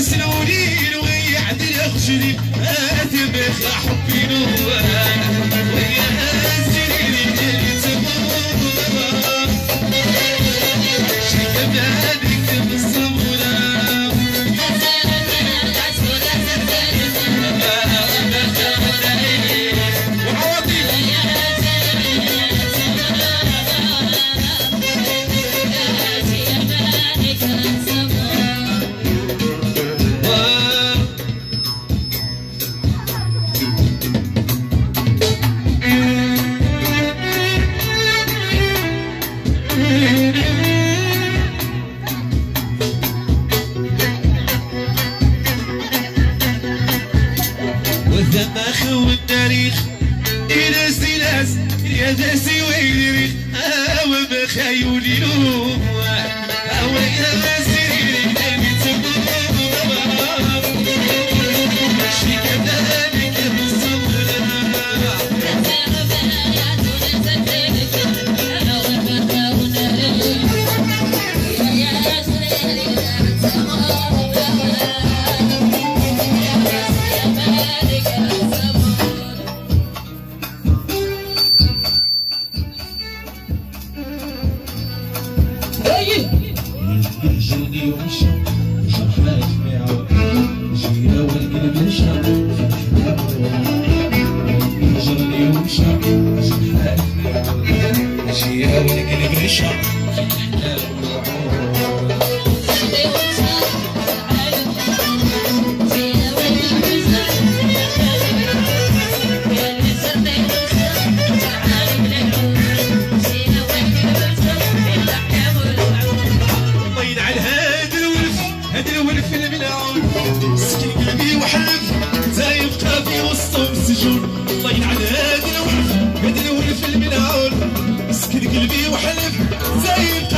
سنونين ويعدل يخشني أتبخ حبي نوان ويا سنيني تبغى شي كمالك بالصبورة والذماخ والتاريخ إناس ناس يا داسي ويلي وبخيولي لوم يا سيري اللي تبغى شي كذلك بالصبر يهجرني ومشى وجرحات معه جيرة والقلب نشا يهجرني ومشى وجرحات معه جيرة والقلب نشا الولف الملعون سكن قلبي وحلف تا يبقى في وسطهم السجون الله يلعن هاد الولف الملعون سكن قلبي وحلف تا يبقى